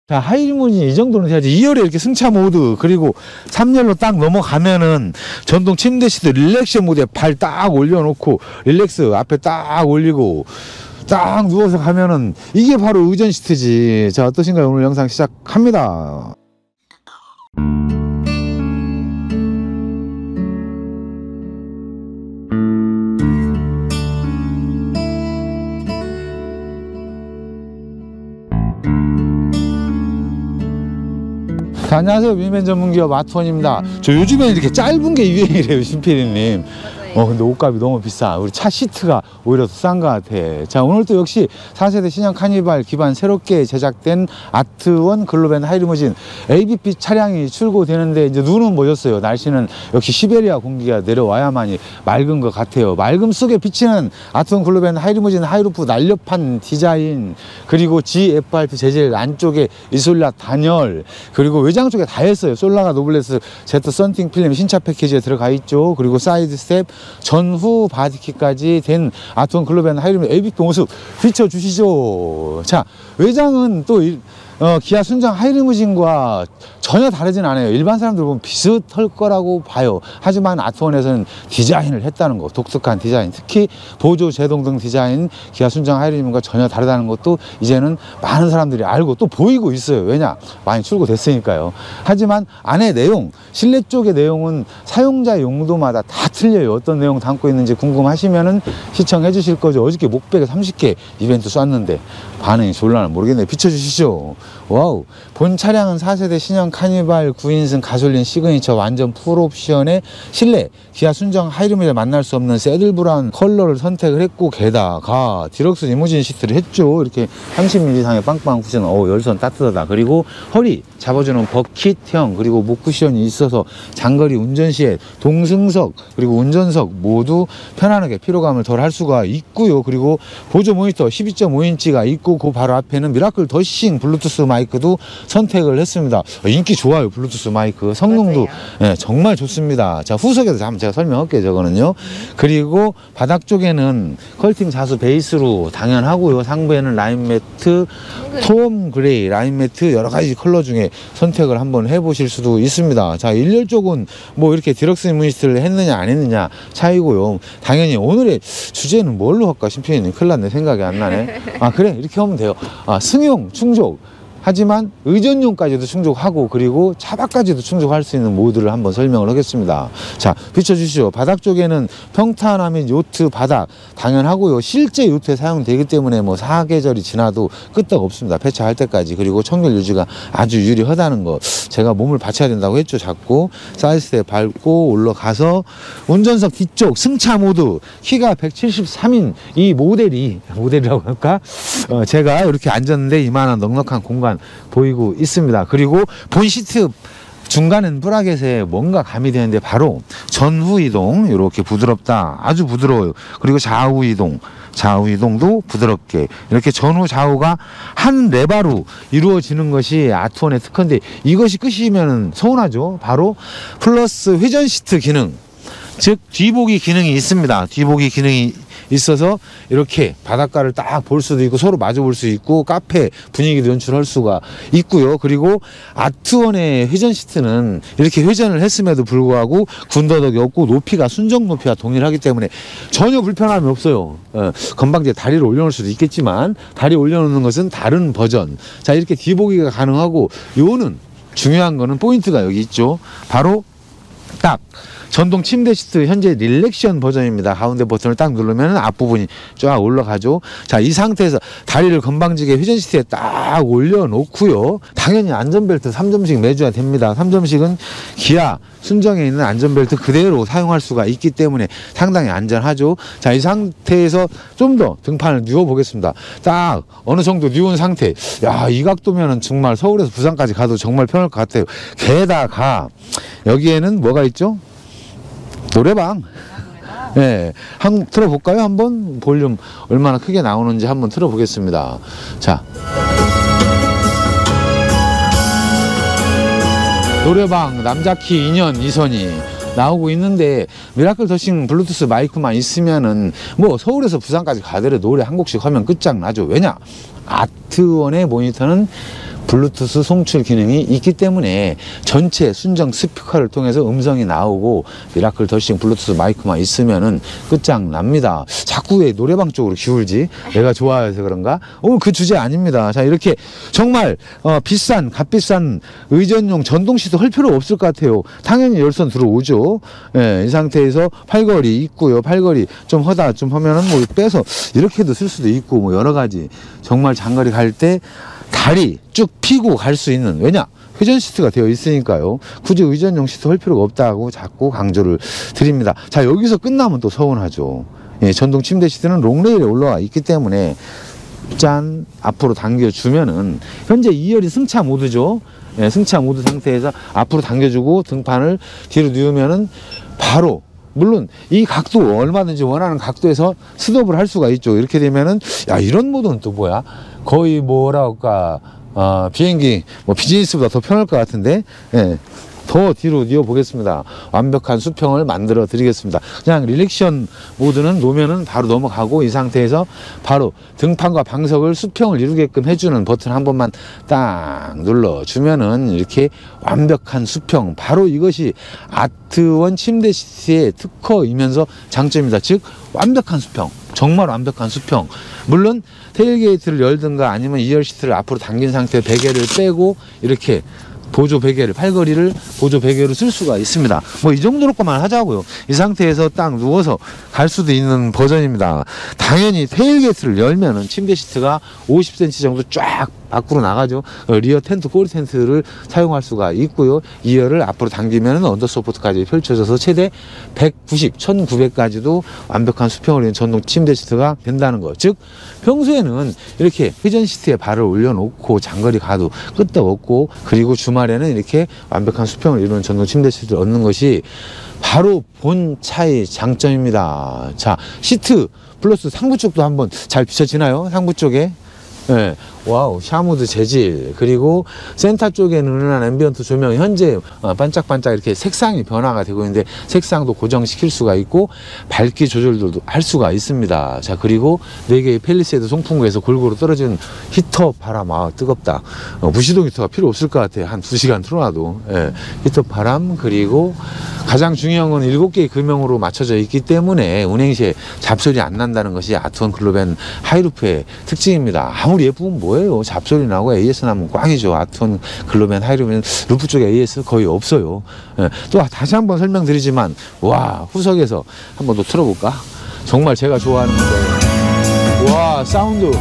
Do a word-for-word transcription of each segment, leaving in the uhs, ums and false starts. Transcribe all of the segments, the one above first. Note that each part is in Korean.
자, 하이리무진 이 정도는 해야지. 이 열에 이렇게 승차 모드, 그리고 삼 열로 딱 넘어가면은 전동 침대 시트 릴렉션 모드에 발 딱 올려놓고 릴렉스 앞에 딱 올리고 딱 누워서 가면은 이게 바로 의전 시트지. 자, 어떠신가요? 오늘 영상 시작합니다. 자, 안녕하세요. 미니밴 전문기업 아트원입니다. 저 요즘에 이렇게 짧은 게 유행이래요, 신피디님. 어, 근데 옷값이 너무 비싸. 우리 차 시트가 오히려 더 싼 것 같아. 자, 오늘 또 역시 사 세대 신형 카니발 기반 새롭게 제작된 아트원 글로벤 하이리무진 에이비피 차량이 출고되는데, 이제 눈은 모였어요. 날씨는 역시 시베리아 공기가 내려와야만이 맑은 것 같아요. 맑음 속에 비치는 아트원 글로벤 하이리무진 하이루프 날렵한 디자인, 그리고 지에프알피 재질, 안쪽에 이솔라 단열, 그리고 외장 쪽에 다 했어요. 솔라가 노블레스 제트 썬팅 필름 신차 패키지에 들어가 있죠. 그리고 사이드 스텝, 전후 바디킷까지 된 아트원 글로벤 하이리무진 에이비피 모습 비춰주시죠. 자, 외장은 또 이, 어, 기아 순정 하이리무진과 전혀 다르진 않아요. 일반 사람들 보면 비슷할 거라고 봐요. 하지만 아트원에서는 디자인을 했다는 거, 독특한 디자인, 특히 보조 제동 등 디자인 기아 순정 하이리무진과 전혀 다르다는 것도 이제는 많은 사람들이 알고 또 보이고 있어요. 왜냐? 많이 출고됐으니까요. 하지만 안에 내용, 실내 쪽의 내용은 사용자 용도마다 다 틀려요. 어떤 내용 담고 있는지 궁금하시면은 시청해 주실 거죠. 어저께 목베개 삼십 개 이벤트 쐈는데 반응이 졸라나 모르겠네요. 비춰주시죠. 와우. 본 차량은 사 세대 신형 카니발 구 인승 가솔린 시그니처 완전 풀옵션의 실내 기아 순정 하이리무진을 만날 수 없는 새들 브라운 컬러를 선택을 했고, 게다가 디럭스 리무진 시트를 했죠. 이렇게 삼십 밀리미터 이상의 빵빵 쿠션. 어, 열선 따뜻하다. 그리고 허리 잡아주는 버킷형, 그리고 목 쿠션이 있어서 장거리 운전 시에 동승석 그리고 운전석 모두 편안하게 피로감을 덜 할 수가 있고요. 그리고 보조 모니터 십이 점 오 인치가 있고, 그 바로 앞에는 미라클 더싱 블루투스 마이크도 선택을 했습니다. 인기 좋아요. 블루투스 마이크 성능도 네, 정말 좋습니다. 자, 후석에서 한번 제가 설명할게요. 저거는요. 그리고 바닥 쪽에는 컬팅 자수 베이스로 당연하고요. 상부에는 라인 매트, 톰 그레이 라인 매트 여러 가지 컬러 중에 선택을 한번 해보실 수도 있습니다. 자, 일열 쪽은 뭐 이렇게 디럭스 리무진을 했느냐 안 했느냐 차이고요. 당연히 오늘의 주제는 뭘로 할까 싶으니 큰일 났네. 생각이 안 나네. 아, 그래, 이렇게 하면 돼요. 아, 승용 충족, 하지만 의전용까지도 충족하고, 그리고 차박까지도 충족할 수 있는 모드를 한번 설명을 하겠습니다. 자, 비춰주시죠. 바닥 쪽에는 평탄화 및 요트 바닥 당연하고요. 실제 요트에 사용되기 때문에 뭐 사계절이 지나도 끄떡 없습니다. 폐차할 때까지. 그리고 청결 유지가 아주 유리하다는 거, 제가 몸을 받쳐야 된다고 했죠. 자꾸 사이드스텝 밟고 올라가서 운전석 뒤쪽 승차 모드, 키가 백칠십삼 인 이 모델이 모델이라고 할까? 어, 제가 이렇게 앉았는데 이만한 넉넉한 공간 보이고 있습니다. 그리고 본 시트 중간은 브라켓에 뭔가 가미되는데 바로 전후 이동, 이렇게 부드럽다. 아주 부드러워요. 그리고 좌우 이동, 좌우 이동도 부드럽게 이렇게 전후 좌우가 한 레바로 이루어지는 것이 아트원의 특허인데, 이것이 끝이면 서운하죠. 바로 플러스 회전 시트 기능, 즉 뒤보기 기능이 있습니다. 뒤보기 기능이 있어서 이렇게 바닷가를 딱 볼 수도 있고, 서로 마주 볼 수 있고, 카페 분위기도 연출할 수가 있고요. 그리고 아트원의 회전 시트는 이렇게 회전을 했음에도 불구하고 군더더기 없고, 높이가 순정 높이와 동일하기 때문에 전혀 불편함이 없어요. 어, 건방지게 다리를 올려놓을 수도 있겠지만 다리 올려놓는 것은 다른 버전. 자, 이렇게 뒤보기가 가능하고, 요는 중요한 거는 포인트가 여기 있죠. 바로 딱 전동 침대 시트 현재 릴렉션 버전입니다. 가운데 버튼을 딱 누르면 앞부분이 쫙 올라가죠. 자, 이 상태에서 다리를 건방지게 회전 시트에 딱 올려놓고요. 당연히 안전벨트 삼 점씩 매줘야 됩니다. 삼 점씩은 기아 순정에 있는 안전벨트 그대로 사용할 수가 있기 때문에 상당히 안전하죠. 자, 이 상태에서 좀 더 등판을 뉘워 보겠습니다. 딱 어느 정도 뉘운 상태. 야, 이 각도면은 정말 서울에서 부산까지 가도 정말 편할 것 같아요. 게다가 여기에는 뭐가 있죠? 노래방. 예, 네, 한 틀어볼까요? 한번 볼륨 얼마나 크게 나오는지 한번 틀어보겠습니다. 자, 노래방 남자키 이 년 이선희 나오고 있는데, 미라클 더싱 블루투스 마이크만 있으면은 뭐 서울에서 부산까지 가더라도 노래 한 곡씩 하면 끝장나죠. 왜냐? 아트원의 모니터는 블루투스 송출 기능이 있기 때문에 전체 순정 스피커를 통해서 음성이 나오고 미라클 더싱 블루투스 마이크만 있으면은 끝장납니다. 자꾸 왜 노래방 쪽으로 기울지? 내가 좋아해서 그런가? 오늘 그 주제 아닙니다. 자, 이렇게 정말 어, 비싼 값비싼 의전용 전동 시트 할 필요 없을 것 같아요. 당연히 열선 들어오죠. 예, 이 상태에서 팔걸이 있고요. 팔걸이 좀 하다 좀 하면은 뭐 빼서 이렇게도 쓸 수도 있고 뭐 여러 가지 정말 장거리 갈 때 다리 쭉 피고 갈 수 있는, 왜냐? 회전 시트가 되어 있으니까요. 굳이 의전용 시트 할 필요가 없다고 자꾸 강조를 드립니다. 자, 여기서 끝나면 또 서운하죠. 예, 전동 침대 시트는 롱레일에 올라와 있기 때문에 짠 앞으로 당겨주면은 현재 이 열이 승차 모드죠. 예, 승차 모드 상태에서 앞으로 당겨주고 등판을 뒤로 뉘우면은 바로, 물론 이 각도 얼마든지 원하는 각도에서 스톱을 할 수가 있죠. 이렇게 되면은 야, 이런 모드는 또 뭐야? 거의 뭐라 할까, 어, 비행기 뭐 비즈니스보다 더 편할 것 같은데, 예, 더 뒤로 뉘어 보겠습니다. 완벽한 수평을 만들어 드리겠습니다. 그냥 릴렉션 모드는 놓으면은 바로 넘어가고, 이 상태에서 바로 등판과 방석을 수평을 이루게끔 해주는 버튼 한 번만 딱 눌러 주면은 이렇게 완벽한 수평, 바로 이것이 아트원 침대 시트의 특허이면서 장점입니다. 즉 완벽한 수평, 정말 완벽한 수평. 물론 테일게이트를 열든가 아니면 이 열 시트를 앞으로 당긴 상태에 베개를 빼고 이렇게 보조 베개를, 팔걸이를 보조 베개로 쓸 수가 있습니다. 뭐 이 정도로 것만 하자고요. 이 상태에서 딱 누워서 갈 수도 있는 버전입니다. 당연히 테일게이트를 열면은 침대 시트가 오십 센티미터 정도 쫙 밖으로 나가죠. 리어 텐트, 꼬리 텐트를 사용할 수가 있고요. 이 열을 앞으로 당기면 언더소프트까지 펼쳐져서 최대 백구십, 천구백까지도 완벽한 수평을 위한 전동 침대 시트가 된다는 거. 즉 평소에는 이렇게 회전 시트에 발을 올려놓고 장거리 가도 끄떡없고, 그리고 주말에는 이렇게 완벽한 수평을 이루는 전동 침대 시트를 얻는 것이 바로 본 차의 장점입니다. 자, 시트 플러스 상부 쪽도 한번 잘 비춰지나요? 상부 쪽에. 네. 와우, 샤무드 재질, 그리고 센터 쪽에는 은은한 앰비언트 조명이 현재 반짝반짝 이렇게 색상이 변화가 되고 있는데 색상도 고정시킬 수가 있고 밝기 조절도 할 수가 있습니다. 자, 그리고 네 개의 펠리세이드 송풍구에서 골고루 떨어지는 히터 바람, 아 뜨겁다. 어, 무시동 히터가 필요 없을 것 같아요. 한 두 시간 틀어놔도. 예, 히터 바람, 그리고 가장 중요한 건 일곱 개의 금형으로 맞춰져 있기 때문에 운행 시에 잡소리 안 난다는 것이 아트원 글로벤 하이루프의 특징입니다. 아무리 예쁘면 뭐예요? 잡소리 나고 에이에스 나면 꽝이죠. 아트원 글로벤 하이루프는 루프 쪽에 에이에스 거의 없어요. 예, 또 다시 한번 설명드리지만, 와, 후석에서 한번 더 틀어볼까? 정말 제가 좋아하는 건데, 와, 사운드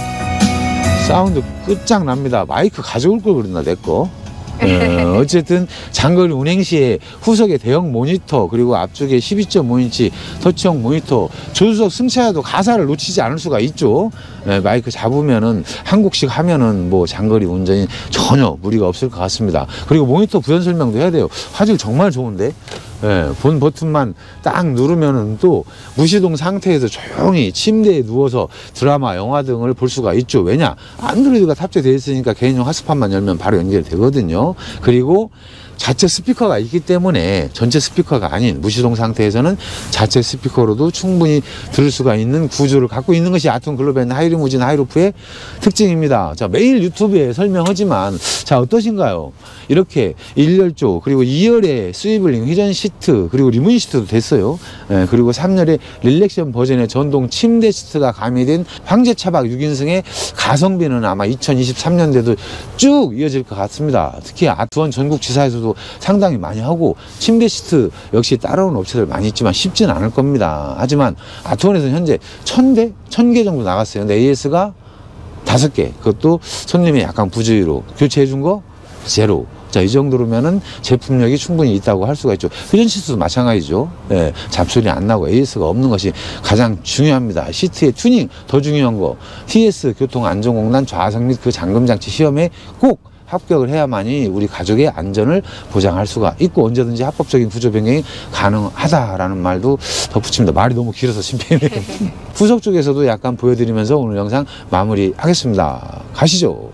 사운드 끝장납니다. 마이크 가져올 걸 그랬나 내거. 어, 어쨌든 장거리 운행 시에 후석에 대형 모니터, 그리고 앞쪽에 십이 점 오 인치 터치형 모니터, 조수석 승차에도 가사를 놓치지 않을 수가 있죠. 예, 마이크 잡으면은 한 곡씩 하면은 뭐 장거리 운전이 전혀 무리가 없을 것 같습니다. 그리고 모니터 부연 설명도 해야 돼요. 화질 정말 좋은데. 예, 본 버튼만 딱 누르면은 또 무시동 상태에서 조용히 침대에 누워서 드라마, 영화 등을 볼 수가 있죠. 왜냐? 안드로이드가 탑재되어 있으니까 개인용 핫스팟만 열면 바로 연결되거든요. 그리고 자체 스피커가 있기 때문에 전체 스피커가 아닌 무시동 상태에서는 자체 스피커로도 충분히 들을 수가 있는 구조를 갖고 있는 것이 아트원 글로벤 하이리무진 하이루프의 특징입니다. 자, 매일 유튜브에 설명하지만, 자, 어떠신가요? 이렇게 일 열조, 그리고 이 열의 스위블링 회전 시트, 그리고 리무진 시트도 됐어요. 예, 그리고 삼 열의 릴렉션 버전의 전동 침대 시트가 가미된 황제 차박 육 인승의 가성비는 아마 이천이십삼 년대도 쭉 이어질 것 같습니다. 특히 아트원 전국 지사에서도 상당히 많이 하고, 침대 시트 역시 따라오는 업체들 많이 있지만 쉽지는 않을 겁니다. 하지만 아트원에서는 현재 천 대, 천 개 정도 나갔어요. 근데 에이에스가 다섯 개, 그것도 손님이 약간 부주의로 교체해 준 거 제로. 자, 이 정도로면은 제품력이 충분히 있다고 할 수가 있죠. 회전 시트도 마찬가지죠. 예, 잡소리 안 나고 에이에스가 없는 것이 가장 중요합니다. 시트의 튜닝, 더 중요한 거, 티에스 교통안전공단 좌석 및 그 잠금장치 시험에 꼭 합격을 해야만이 우리 가족의 안전을 보장할 수가 있고, 언제든지 합법적인 구조 변경이 가능하다라는 말도 덧붙입니다. 말이 너무 길어서 심폐네. 후석 쪽에서도 약간 보여드리면서 오늘 영상 마무리하겠습니다. 가시죠.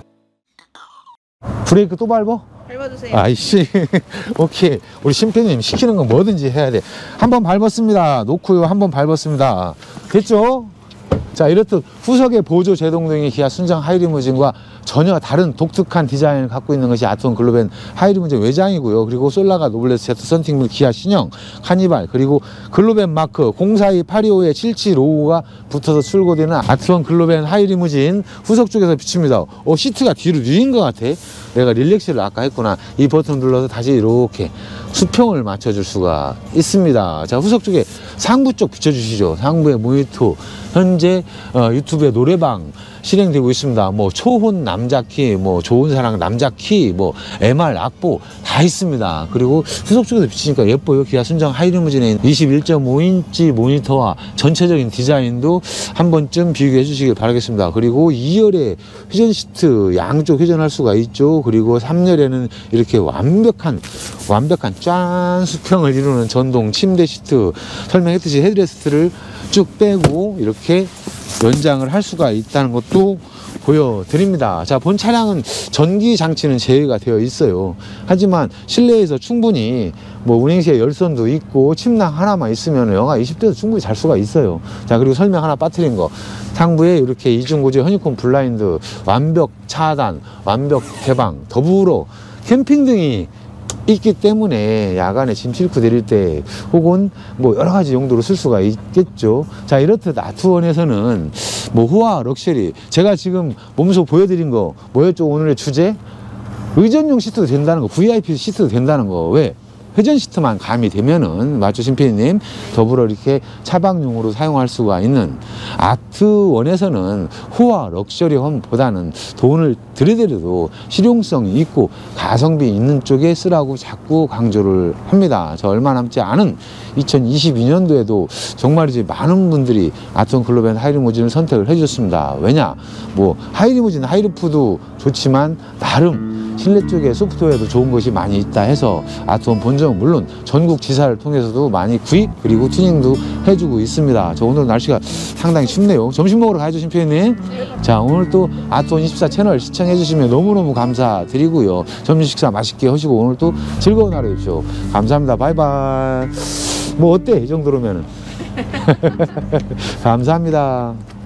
브레이크 또 밟어? 밟아주세요. 아이씨. 오케이. 우리 심폐님 시키는 건 뭐든지 해야 돼. 한번 밟았습니다. 놓고요. 한번 밟았습니다. 됐죠? 자, 이렇듯 후석의 보조 제동등이 기아 순정 하이리무진과 전혀 다른 독특한 디자인을 갖고 있는 것이 아트원 글로벤 하이리무진 외장이고요. 그리고 솔라가 노블레스 제트 썬팅물 기아 신형 카니발, 그리고 글로벤 마크 공사이 팔이오에 칠칠오오가 붙어서 출고되는 아트원 글로벤 하이리무진 후석 쪽에서 비춥니다. 어, 시트가 뒤로 누인 것 같아. 내가 릴렉스를 아까 했구나. 이 버튼 눌러서 다시 이렇게 수평을 맞춰줄 수가 있습니다. 자, 후석 쪽에 상부 쪽 비춰주시죠. 상부에 모니터, 현재 어, 유튜브에 노래방 실행되고 있습니다. 뭐 초혼 남자키, 뭐 좋은 사랑 남자키, 뭐 엠알 악보 다 있습니다. 그리고 후석 쪽에서 비치니까 예뻐요. 기아 순정 하이리무진에 있는 이십일 점 오 인치 모니터와 전체적인 디자인도 한 번쯤 비교해 주시길 바라겠습니다. 그리고 이 열에 회전 시트 양쪽 회전할 수가 있죠. 그리고 삼 열에는 이렇게 완벽한 완벽한 짠 수평을 이루는 전동 침대 시트, 설명했듯이 헤드레스트를 쭉 빼고 이렇게 연장을 할 수가 있다는 것도 보여드립니다. 자, 본 차량은 전기 장치는 제외가 되어 있어요. 하지만 실내에서 충분히 뭐 운행 시에 열선도 있고 침낭 하나만 있으면 영하 이십 도에서 충분히 잘 수가 있어요. 자, 그리고 설명 하나 빠뜨린 거, 상부에 이렇게 이중고지 허니콤 블라인드, 완벽 차단, 완벽 개방, 더불어 캠핑등이 있기 때문에 야간에 짐 싣고 내릴 때 혹은 뭐 여러 가지 용도로 쓸 수가 있겠죠. 자, 이렇듯 아트원에서는 뭐 호화 럭셔리, 제가 지금 몸소 보여드린 거 뭐였죠? 오늘의 주제? 의전용 시트도 된다는 거, 브이아이피 시트도 된다는 거. 왜? 회전 시트만 가미되면은, 맞죠, 심피디님? 더불어 이렇게 차박용으로 사용할 수가 있는 아트원에서는 호화 럭셔리함보다는 돈을 들이대도 실용성이 있고 가성비 있는 쪽에 쓰라고 자꾸 강조를 합니다. 저 얼마 남지 않은 이천이십이 년도에도 정말이지 많은 분들이 아트원 글로벤 하이리무진을 선택을 해주셨습니다. 왜냐? 뭐 하이리무진 하이루프도 좋지만 나름 실내 쪽에 소프트웨어도 좋은 것이 많이 있다 해서 아트원 본점 물론 전국 지사를 통해서도 많이 구입 그리고 튜닝도 해주고 있습니다. 저 오늘 날씨가 상당히 춥네요. 점심 먹으러 가야죠, 심표님. 자, 오늘 또 아트원 이십사 채널 시청해 주시면 너무너무 감사드리고요. 점심 식사 맛있게 하시고 오늘 또 즐거운 하루 되십시오. 감사합니다. 바이바이. 뭐 어때, 이 정도로면은. 감사합니다.